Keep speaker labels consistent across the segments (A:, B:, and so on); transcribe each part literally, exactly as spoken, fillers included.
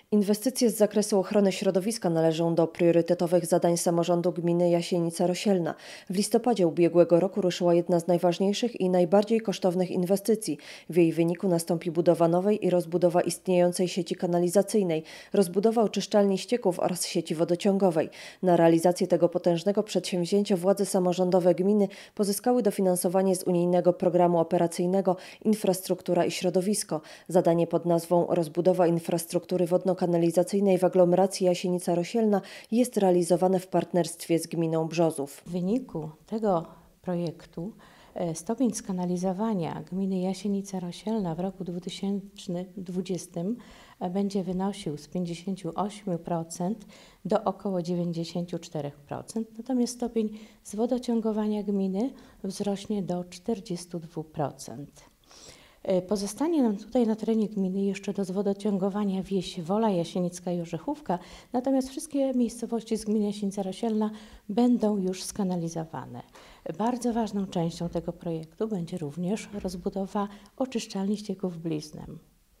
A: Inwestycje z zakresu ochrony środowiska należą do priorytetowych zadań samorządu gminy Jasienica-Rosielna. W listopadzie ubiegłego roku ruszyła jedna z najważniejszych i najbardziej kosztownych inwestycji. W jej wyniku nastąpi budowa nowej i rozbudowa istniejącej sieci kanalizacyjnej, rozbudowa oczyszczalni ścieków oraz sieci wodociągowej. Na realizację tego potężnego przedsięwzięcia władze samorządowe gminy pozyskały dofinansowanie z unijnego programu operacyjnego Infrastruktura i środowisko. Zadanie pod nazwą Rozbudowa infrastruktury wodno kanalizacyjnej w aglomeracji Jasienica-Rosielna jest realizowane w partnerstwie z gminą Brzozów.
B: W wyniku tego projektu e, stopień skanalizowania gminy Jasienica-Rosielna w roku dwa tysiące dwudziestym e, będzie wynosił z pięćdziesięciu ośmiu procent do około dziewięćdziesięciu czterech procent, natomiast stopień zwodociągowania gminy wzrośnie do czterdziestu dwóch procent. Pozostanie nam tutaj na terenie gminy jeszcze do zwodociągowania wieś Wola Jasienicka i Orzechówka, natomiast wszystkie miejscowości z gminy Jasienica-Rosielna będą już skanalizowane. Bardzo ważną częścią tego projektu będzie również rozbudowa oczyszczalni ścieków Bliznem.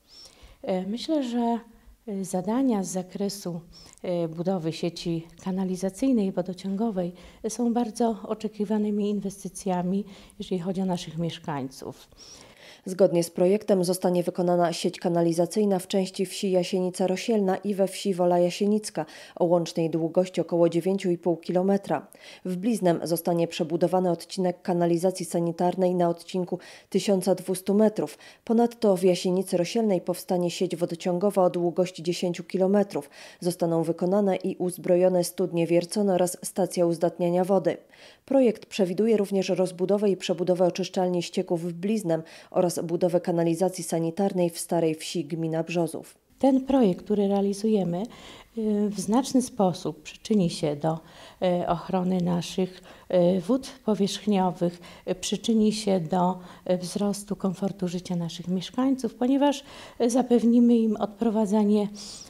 B: Myślę, że zadania z zakresu budowy sieci kanalizacyjnej i wodociągowej są bardzo oczekiwanymi inwestycjami, jeżeli chodzi o naszych mieszkańców.
A: Zgodnie z projektem zostanie wykonana sieć kanalizacyjna w części wsi Jasienica-Rosielna i we wsi Wola Jasienicka o łącznej długości około dziewięciu i pół kilometra. W Bliznem zostanie przebudowany odcinek kanalizacji sanitarnej na odcinku tysiąc dwieście metrów. Ponadto w Jasienicy-Rosielnej powstanie sieć wodociągowa o długości dziesięciu kilometrów. Zostaną wykonane i uzbrojone studnie wiercone oraz stacja uzdatniania wody. Projekt przewiduje również rozbudowę i przebudowę oczyszczalni ścieków w Bliznem oraz budowę kanalizacji sanitarnej w Starej Wsi gmina Brzozów.
B: Ten projekt, który realizujemy, w znaczny sposób przyczyni się do ochrony naszych wód powierzchniowych, przyczyni się do wzrostu komfortu życia naszych mieszkańców, ponieważ zapewnimy im odprowadzanie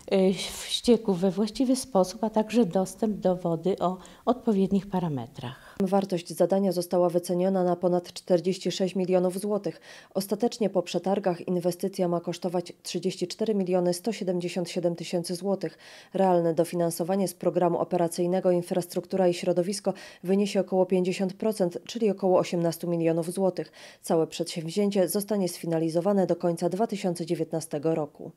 B: ścieków we właściwy sposób, a także dostęp do wody o odpowiednich parametrach.
A: Wartość zadania została wyceniona na ponad czterdzieści sześć milionów złotych. Ostatecznie po przetargach inwestycja ma kosztować trzydzieści cztery miliony sto siedemdziesiąt siedem tysięcy złotych. Realne dofinansowanie z programu operacyjnego Infrastruktura i środowisko wyniesie około pięćdziesiąt procent, czyli około osiemnaście milionów złotych. Całe przedsięwzięcie zostanie sfinalizowane do końca dwa tysiące dziewiętnastego roku.